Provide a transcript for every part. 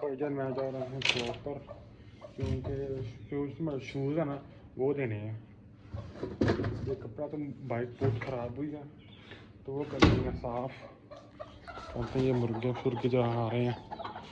भाईजान मैं जा रहा हूँ शॉप पर क्योंकि शूज़ है ना वो देने हैं। ये कपड़ा तो बाइक बहुत ख़राब हुई है तो वो कर देंगे साफ़। कहते हैं ये मुर्गे जो आ रहे हैं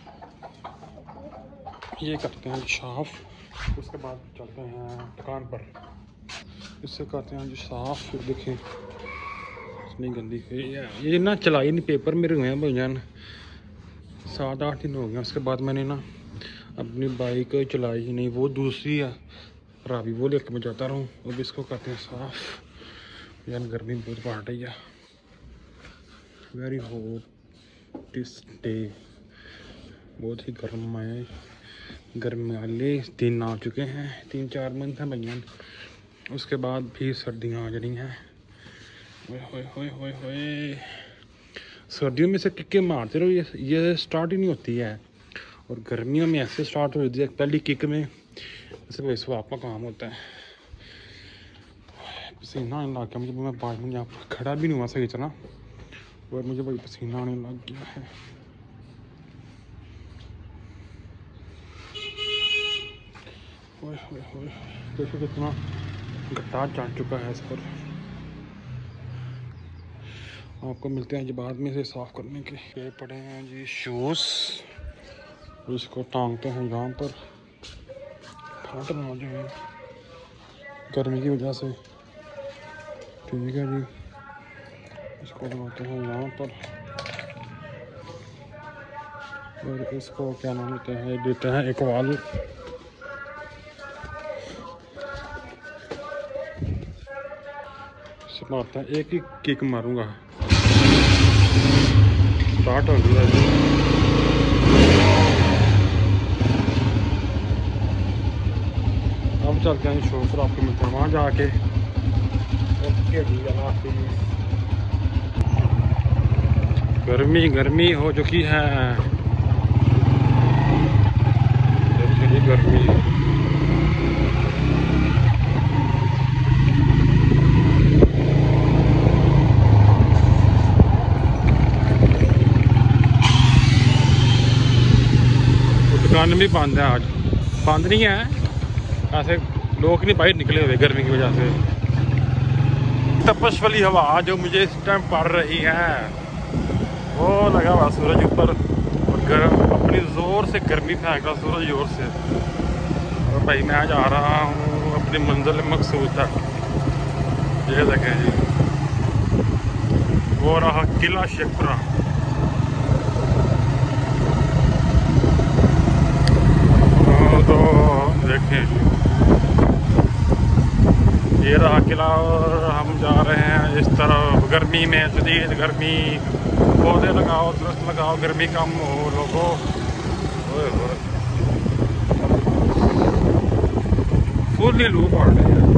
ये करते हैं साफ़, उसके बाद चलते हैं दुकान पर, इससे करते हैं जो साफ़। फिर देखें इतनी गंदी ये ना चलाई नहीं, पेपर मेरे हुए हैं भाईजान 7-8 दिन हो गए। उसके बाद मैंने ना अपनी बाइक चलाई ही नहीं, वो दूसरी है राबी, वो लेकर मैं जाता रहूँ। अब इसको करते हैं साफ़। यार गर्मी बहुत बढ़ रही है, वेरी हॉट दिस डे, बहुत ही गर्म है। गर्मी वाले दिन आ चुके हैं, 3-4 मंथ हैं भैया, उसके बाद भी सर्दियाँ आ जानी हैं। होए सर्दियों में से किक मारते रहो, ये स्टार्ट ही नहीं होती है। और गर्मियों में ऐसे स्टार्ट हो जाती है पहली किक में, ऐसे भाई स्वाप का काम होता है। पसीना आने लग गया मुझे, मैं 5 मिनट यहाँ पर खड़ा भी नहीं हुआ सही तरह और मुझे भाई पसीना आने लग गया है। देखो कितना गड्ढा चढ़ चुका है इस पर। आपको मिलते हैं जी बाद में से साफ़ करने के। ये पड़े हैं जी शूज़, इसको टांगते हैं यहाँ पर, फट ना जाए गर्मी की वजह से। ठीक है जी, इसको लगाते हैं यहाँ पर और इसको क्या नाम होता है देते हैं एक वाल। मारता है, एक ही किक मारूंगा, स्टार्ट हो गया जी। अब चलते हैं शो पर, आपको मिलते हैं वहाँ जाके। ओके जी, गर्मी हो चुकी है, देखिए गर्मी। दुकान भी बंद है आज, बंद नहीं है ऐसे, लोग नहीं बाहर निकले हुए गर्मी की वजह से। तपश वाली हवा जो मुझे इस टाइम पड़ रही है, वो लगा हुआ सूरज ऊपर और गर्म अपनी ज़ोर से गर्मी फेंक रहा सूरज जोर से। और भाई मैं जा रहा हूँ अपनी मंजिल मकसूद तक। ये देखें जी, वो रहा किला शेखपुरा। तो देखें ये रहा किला और हम जा रहे हैं इस तरफ। गर्मी में शदीद गर्मी, पौधे लगाओ, दरख्त लगाओ, गर्मी कम हो लोगों। फुल लू पड़ रही है।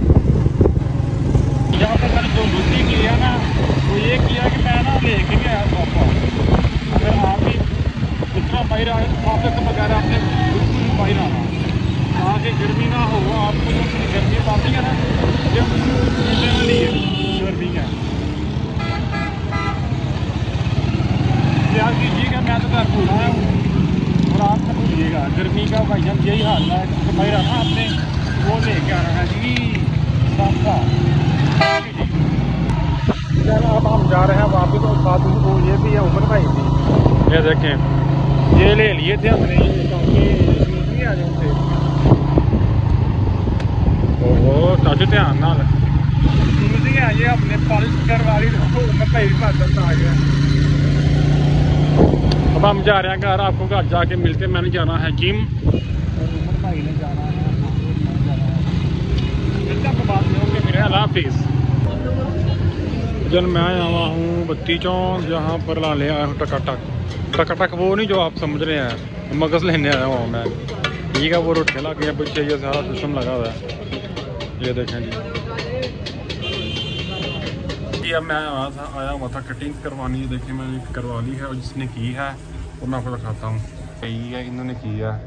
यहाँ पर मैंने जो गलती की है ना, वो ये किया कि मैं ना लेके गया पापा, अगर आप भी जितना बाहर आए पापा के बगैर आपने बिल्कुल बाहर आना, ताकि गर्मी ना हो। आपको जो गर्मी पाती है ना, ये नहीं है गर्मी का। याद कीजिएगा, मैं तो घर भूल आया हूँ और आप तो भूलिएगा। गर्मी का भाईजान यही हाल है, बाहर आना आपने वो लेके आना है जी साफा। अब हम जा रहे हैं वापस, और साथ में वो ये भी है उमर भाई भी, ये देखें ये ले लिए थे हमने, ये आ जाते। ओहो चाचू ध्यान नाल ये अपने पॉलिश करवा रही आ गया। अब हम जा रहे हैं घर, आपको घर जाके मिलते। मैंने जाना है जिम और उमर भाई ने जाना है, बात में होंगे मेरे। अल्लाह हाफिज़। जन मैं आया हुआ हूँ बत्ती चौक, जहाँ पर ला ले आया हूँ टकाटक वो नहीं जो आप समझ रहे हैं, मगज़ लेने आया हुआ मैं। ठीक है, वो रोटियाँ लग गई पीछे, ये सारा सिस्टम लगा हुआ है। ये देखें जी, अब मैं आया हुआ था कटिंग करवानी। देखिए मैंने करवा ली है और जिसने की है वो मैं आपको दिखाता हूँ। यही है इन्होंने की है,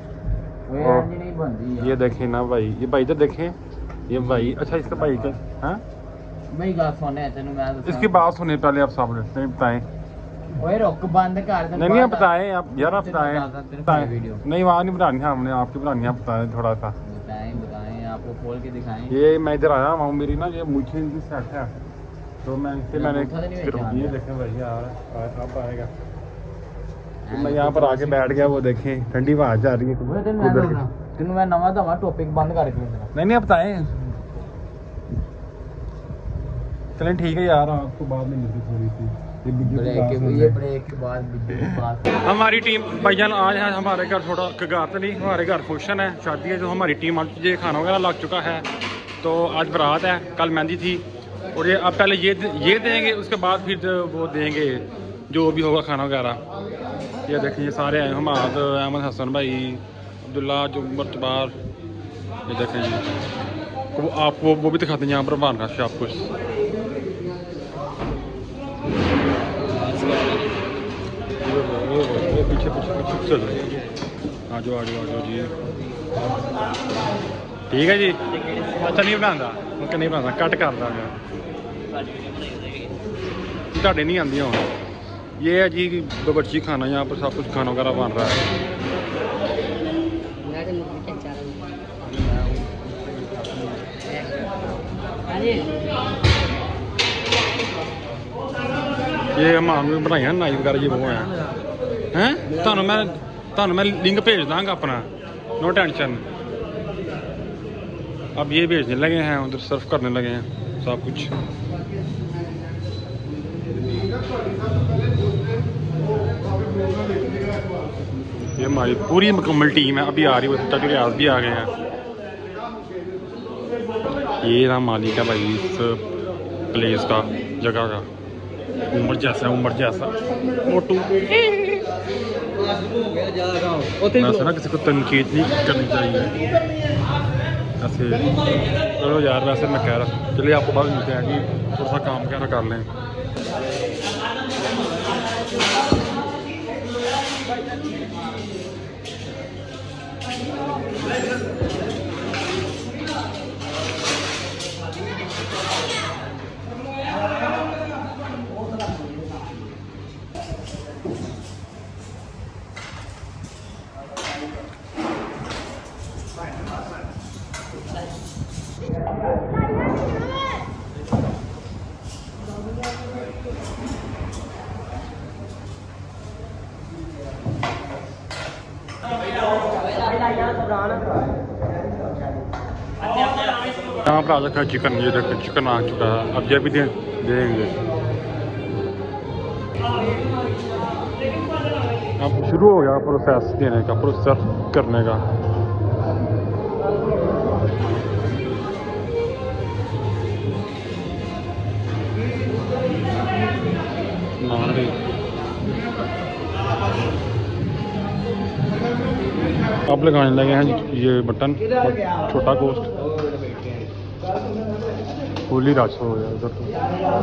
ये देखें ना भाई, ये भाई तो देखें, ये भाई अच्छा इसका भाई क्या हाँ भाई बात सुने, इसकी बात सुने पहले आप सामने बताएं। ओए रुक बंद कर दे। नहीं आप बताएं, आप यार आप बताएं। वीडियो नहीं वहाँ नहीं बनानी, हमने आपकी बनानी है, आप बताएं थोड़ा सा। बताएं आपको खोल के दिखाएं। ये मैं इधर आया हूँ, मेरी ना ये मुझे इनकी सेट है, तो मैं इनसे मैंने ये देखें भाई यार अब आएगा, तो मैं यहाँ पर आके बैठ गया, वो देखें ठंडी हवा जा रही है। तेन मैं नवा दवा टॉपिक बंद करके। नहीं आप बताएं। चलें ठीक है यार, आपको बाद में मिलती थोड़ी सी ब्रेक के बाद। हमारी टीम भाईजान आज है हमारे घर, थोड़ा कगार तो नहीं, हमारे घर फंक्शन है, शादी है, जो हमारी टीम आज ये खाना वगैरह लग चुका है। तो आज बारात है, कल मेहंदी थी, और ये अब पहले ये देंगे, उसके बाद फिर वो देंगे जो भी होगा खाना वगैरह। ये देखें ये सारे आए, हमाद, अहमद हसन भाई, अब्दुल्ला, जुम्बर तबार, ये देखें जी। आप वो भी दिखाते हैं यहाँ पर बाहर का आप कुछ। पीछे पीछे पीछे चल रही है, आ जाओ जी। ठीक है जी। अच्छा नहीं बनाता, उनका नहीं बनाता, कट कर देंगे, ਤੁਹਾਡੇ नहीं आती हूँ। ये है जी बावर्ची खाना, यहाँ पर सब कुछ खाना वगैरह बन रहा है। ये हमारे बनाई नाई वगैरह ये वो हैं ਤੁਹਾਨੂੰ मैं लिंक भेज दाँगा अपना, नो टेंशन। अब ये भेजने लगे हैं, उधर सर्व करने लगे हैं सब कुछ। ये हमारी पूरी मुकम्मल टीम है, अभी आ रही है, तक रियाज भी आ गए हैं। ये ना मालिक है भाई इस प्लेस का, जगह का, उम्र जैसा मोटू। वैसे ना किसी को तनकीद नहीं करनी चाहिए ऐसे। चलो यार वैसे मैं कह रहा, चलिए आपको बाद मिलते हैं कि थोड़ा सा काम वगैरह कर लें। यहाँ पर आ रखा है चिकन, ये देखो चिकन आ चुका है, अब ये भी देंगे। अब शुरू हो गया प्रोसेस देने का, प्रोसेस करने का। अब लगाने लगे हैं ये बटन, छोटा गोश्त फुली रश हो गया उधर तो।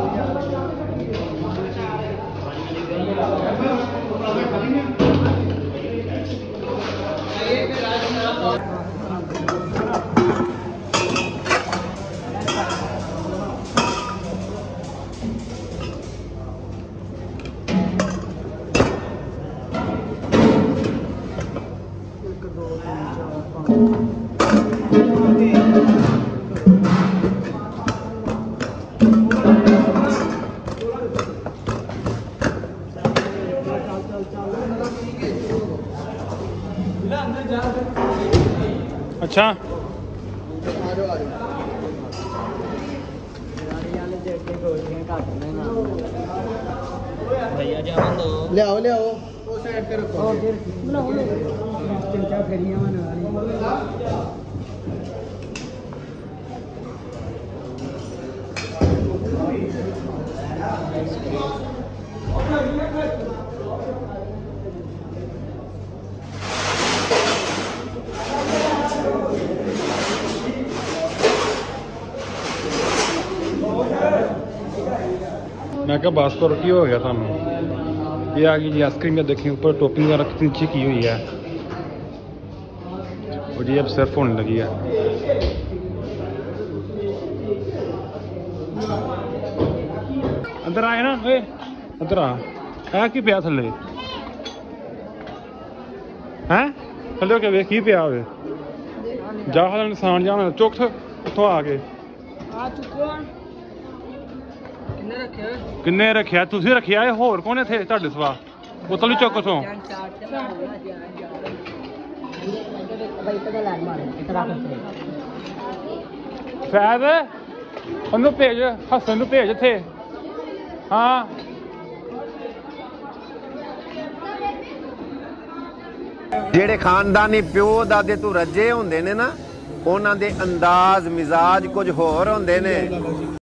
अच्छा भैया जान दो, ले आओ वो साइड पे रखो। क्या फेरियां बना मैं क्या बस तो रोटी हो गया थानू। ये आ गई जी आइसक्रीम, में देखिए ऊपर टॉपिंग वगैरह कितनी अच्छी की हुई है, और ये अब सर्फ होने लगी है। अंदर आए ना, अंदर आ। ਆ ਕੀ ਪਿਆ ਥੱਲੇ ਹੈ ਥੱਲੇ ਕੇ ਵੇਖ ਕੀ ਪਿਆ ਹੋਵੇ ਜਾ ਹਾਲ ਇਨਸਾਨ ਜਾਣ ਚੁੱਕ ਉੱਥੋਂ ਆ ਕੇ ਆ ਚੁੱਕੋ ਕਿੰਨੇ ਰੱਖਿਆ ਤੁਸੀਂ ਰੱਖਿਆ ਇਹ ਹੋਰ ਕੌਣ ਇੱਥੇ ਤੁਹਾਡੇ ਸਵਾ ਬੋਤਲ ਵੀ ਚੁੱਕ ਉਥੋਂ ਫੈਦ ਉਹਨੂੰ ਭੇਜ ਹਸਨ ਨੂੰ ਭੇਜ ਇੱਥੇ ਹਾਂ ਜਿਹੜੇ ਖਾਨਦਾਨੀ ਪਿਓ ਦਾਦੇ ਤੋਂ ਰੱਜੇ ਹੁੰਦੇ ਨੇ ਨਾ ਉਹਨਾਂ ਦੇ ਅੰਦਾਜ਼ ਮਿਜ਼ਾਜ ਕੁਝ ਹੋਰ ਹੁੰਦੇ ਨੇ